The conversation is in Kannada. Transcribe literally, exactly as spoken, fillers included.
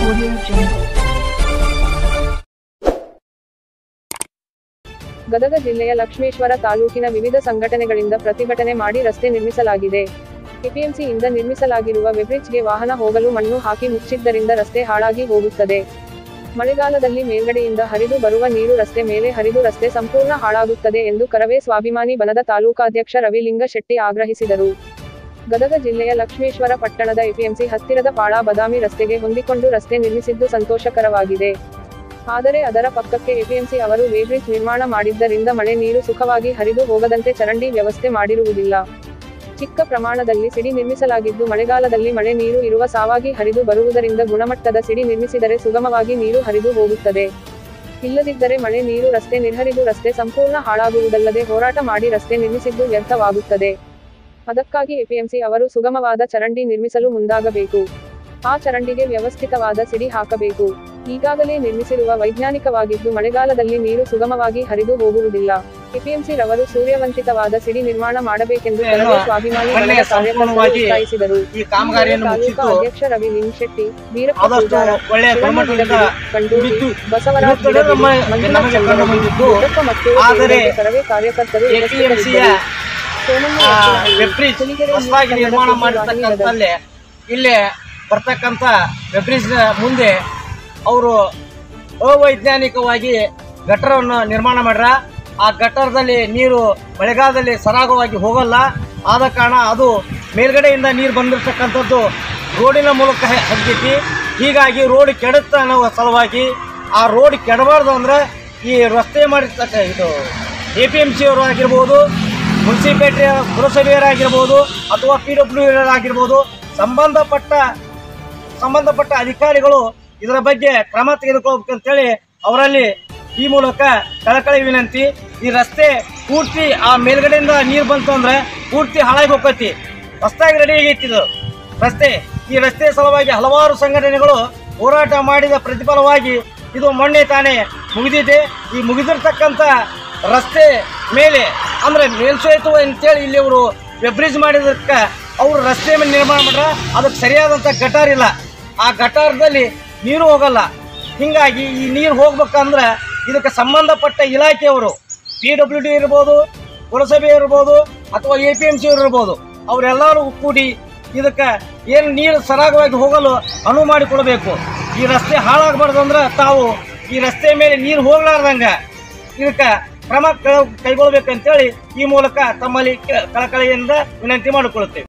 ಗದಗ ಜಿಲ್ಲೆಯ ಲಕ್ಷ್ಮೇಶ್ವರ ತಾಲೂಕಿನ ವಿವಿಧ ಸಂಘಟನೆಗಳಿಂದ ಪ್ರತಿಭಟನೆ ಮಾಡಿ ರಸ್ತೆ ನಿರ್ಮಿಸಲಾಗಿದೆ. ಎಪಿಎಂಸಿಯಿಂದ ನಿರ್ಮಿಸಲಾಗಿರುವ ವೆಬ್ರಿಡ್ಜ್ಗೆ ವಾಹನ ಹೋಗಲು ಮಣ್ಣು ಹಾಕಿ ಮುಚ್ಚಿದ್ದರಿಂದ ರಸ್ತೆ ಹಾಳಾಗಿ ಹೋಗುತ್ತದೆ. ಮಳೆಗಾಲದಲ್ಲಿ ಮೇಲ್ಗಡೆಯಿಂದ ಹರಿದು ಬರುವ ನೀರು ರಸ್ತೆ ಮೇಲೆ ಹರಿದು ರಸ್ತೆ ಸಂಪೂರ್ಣ ಹಾಳಾಗುತ್ತದೆ ಎಂದು ಕರವೇ ಸ್ವಾಭಿಮಾನಿ ಬಣದ ತಾಲೂಕಾಧ್ಯಕ್ಷ ರವಿಲಿಂಗ ಶೆಟ್ಟಿ ಆಗ್ರಹಿಸಿದರು. ಗದಗ ಜಿಲ್ಲೆಯ ಲಕ್ಷ್ಮೇಶ್ವರ ಪಟ್ಟಣದ ಎಪಿಎಂಸಿ ಹತ್ತಿರದ ಪಾಳಾ ಬದಾಮಿ ರಸ್ತೆಗೆ ಹೊಂದಿಕೊಂಡು ರಸ್ತೆ ನಿರ್ಮಿಸಿದ್ದು ಸಂತೋಷಕರವಾಗಿದೆ. ಆದರೆ ಅದರ ಪಕ್ಕಕ್ಕೆ ಎಪಿಎಂಸಿ ಅವರು ವೇಬ್ರಿಡ್ಜ್ ನಿರ್ಮಾಣ ಮಾಡಿದ್ದರಿಂದ ಮಳೆ ನೀರು ಸುಖವಾಗಿ ಹರಿದು ಹೋಗದಂತೆ ಚರಂಡಿ ವ್ಯವಸ್ಥೆ ಮಾಡಿರುವುದಿಲ್ಲ. ಚಿಕ್ಕ ಪ್ರಮಾಣದಲ್ಲಿ ಸಿಡಿ ನಿರ್ಮಿಸಲಾಗಿದ್ದು ಮಳೆಗಾಲದಲ್ಲಿ ಮಳೆ ನೀರು ಇರುವ ಸಾವಾಗಿ ಹರಿದು ಬರುವುದರಿಂದ ಗುಣಮಟ್ಟದ ಸಿಡಿ ನಿರ್ಮಿಸಿದರೆ ಸುಗಮವಾಗಿ ನೀರು ಹರಿದು ಹೋಗುತ್ತದೆ. ಇಲ್ಲದಿದ್ದರೆ ಮಳೆ ನೀರು ರಸ್ತೆ ನಿರ್ಹರಿದು ರಸ್ತೆ ಸಂಪೂರ್ಣ ಹಾಳಾಗುವುದಲ್ಲದೆ ಹೋರಾಟ ಮಾಡಿ ರಸ್ತೆ ನಿರ್ಮಿಸಿದ್ದು ವ್ಯರ್ಥವಾಗುತ್ತದೆ. ಅದಕ್ಕಾಗಿ ಎಪಿಎಂಸಿ ಅವರು ಸುಗಮವಾದ ಚರಂಡಿ ನಿರ್ಮಿಸಲು ಮುಂದಾಗಬೇಕು. ಆ ಚರಂಡಿಗೆ ವ್ಯವಸ್ಥಿತವಾದ ಸಿಡಿ ಹಾಕಬೇಕು. ಈಗಾಗಲೇ ನಿರ್ಮಿಸಿರುವ ವೈಜ್ಞಾನಿಕವಾಗಿದ್ದು ಮಳೆಗಾಲದಲ್ಲಿ ನೀರು ಸುಗಮವಾಗಿ ಹರಿದು ಹೋಗುವುದಿಲ್ಲ. ಎಪಿಎಂಸಿ ರವರು ಸೂರ್ಯವಂಚಿತವಾದ ಸಿಡಿ ನಿರ್ಮಾಣ ಮಾಡಬೇಕೆಂದು ಕರವೇ ಸ್ವಾಭಿಮಾನಿ ಬಣದ ಕಾರ್ಯಕರ್ತರು ಒತ್ತಾಯಿಸಿದರು. ತಾಲೂಕಾ ಅಧ್ಯಕ್ಷ ರವಿಲಿಂಗ ಶೆಟ್ಟಿ, ವೀರಪ್ಪ ಪೂಜಾರ, ಕಂಡೂರಿ, ಬಸವರಾಜ ಮತ್ತು ಕರವೇ ಕಾರ್ಯಕರ್ತರು ನಿರ್ಮಾಣ ಮಾಡಿರ್ತಕ್ಕಂಥಲ್ಲಿ ಇಲ್ಲೇ ಬರ್ತಕ್ಕಂಥ ವೆಬ್ರಿಡ್ಜ್ ಮುಂದೆ ಅವರು ಅವೈಜ್ಞಾನಿಕವಾಗಿ ಗಟರವನ್ನು ನಿರ್ಮಾಣ ಮಾಡ್ರ. ಆ ಗಟರದಲ್ಲಿ ನೀರು ಮಳೆಗಾಲದಲ್ಲಿ ಸರಾಗವಾಗಿ ಹೋಗಲ್ಲ. ಆದ ಕಾರಣ ಅದು ಮೇಲ್ಗಡೆಯಿಂದ ನೀರು ಬಂದಿರತಕ್ಕಂಥದ್ದು ರೋಡಿನ ಮೂಲಕ ಹಗ್ಗೈತಿ. ಹೀಗಾಗಿ ರೋಡ್ ಕೆಡುತ್ತ ಅನ್ನೋ ಸಲುವಾಗಿ ಆ ರೋಡ್ ಕೆಡಬಾರ್ದು ಅಂದ್ರೆ ಈ ರಸ್ತೆ ಮಾಡಿರ್ತಕ್ಕ ಇದು ಎ ಪಿ ಎಮ್ ಸಿ ಅವರು ಆಗಿರ್ಬೋದು, ಮುನ್ಸಿಪಾಲಿಟಿ ಪುರಸಭೆಯರಾಗಿರ್ಬೋದು ಅಥವಾ ಪಿ ಡಬ್ಲ್ಯೂ ಆಗಿರ್ಬೋದು, ಸಂಬಂಧಪಟ್ಟ ಸಂಬಂಧಪಟ್ಟ ಅಧಿಕಾರಿಗಳು ಇದರ ಬಗ್ಗೆ ಕ್ರಮ ತೆಗೆದುಕೊಳ್ಬೇಕಂತೇಳಿ ಅವರಲ್ಲಿ ಈ ಮೂಲಕ ಕಳಕಳಿ ವಿನಂತಿ. ಈ ರಸ್ತೆ ಪೂರ್ತಿ ಆ ಮೇಲ್ಗಡೆಯಿಂದ ನೀರು ಬಂತು ಅಂದ್ರೆ ಪೂರ್ತಿ ಹಾಳಾಗಿ ಹೋಗ್ತೈತಿ. ಹೊಸದಾಗಿ ರೆಡಿ ಆಗೈತಿದು ರಸ್ತೆ. ಈ ರಸ್ತೆ ಸಲುವಾಗಿ ಹಲವಾರು ಸಂಘಟನೆಗಳು ಹೋರಾಟ ಮಾಡಿದ ಪ್ರತಿಫಲವಾಗಿ ಇದು ಮೊನ್ನೆ ತಾನೇ ಮುಗಿದಿದೆ. ಈ ಮುಗಿದಿರ್ತಕ್ಕಂಥ ರಸ್ತೆ ಮೇಲೆ ಅಂದ್ರೆ ಮೇಲ್ಸೇತು ಅಂತೇಳಿ ಇಲ್ಲಿ ಅವರು ವೆಬ್ರಿಡ್ಜ್ ಮಾಡಿದಕ್ಕೆ ಅವರು ರಸ್ತೆ ಮೇಲೆ ನಿರ್ಮಾಣ ಮಾಡ್ರ. ಅದಕ್ಕೆ ಸರಿಯಾದಂಥ ಗಟಾರ್ ಇಲ್ಲ. ಆ ಗಟಾರದಲ್ಲಿ ನೀರು ಹೋಗಲ್ಲ. ಹೀಗಾಗಿ ಈ ನೀರು ಹೋಗ್ಬೇಕಂದ್ರೆ ಇದಕ್ಕೆ ಸಂಬಂಧಪಟ್ಟ ಇಲಾಖೆಯವರು ಪಿ ಡಬ್ಲ್ಯೂ ಡಿ ಇರ್ಬೋದು, ಪುರಸಭೆ ಇರ್ಬೋದು ಅಥವಾ ಎ ಪಿ ಎಮ್ ಸಿ ಇರ್ಬೋದು, ಅವರೆಲ್ಲರೂ ಕೂಡಿ ಇದಕ್ಕೆ ಏನು ನೀರು ಸರಾಗವಾಗಿ ಹೋಗಲು ಅನುವು ಮಾಡಿಕೊಡಬೇಕು. ಈ ರಸ್ತೆ ಹಾಳಾಗಬಾರ್ದು ಅಂದ್ರೆ ತಾವು ಈ ರಸ್ತೆ ಮೇಲೆ ನೀರು ಹೋಗ್ಲಾರ್ದಂಗೆ ಇದಕ್ಕೆ ಕ್ರಮ ಕೈಗೊಳ್ಳಬೇಕಂತೇಳಿ ಈ ಮೂಲಕ ತಮ್ಮಲ್ಲಿ ಕಳಕಳಿಯಿಂದ ವಿನಂತಿ ಮಾಡಿಕೊಳ್ಳುತ್ತೇವೆ.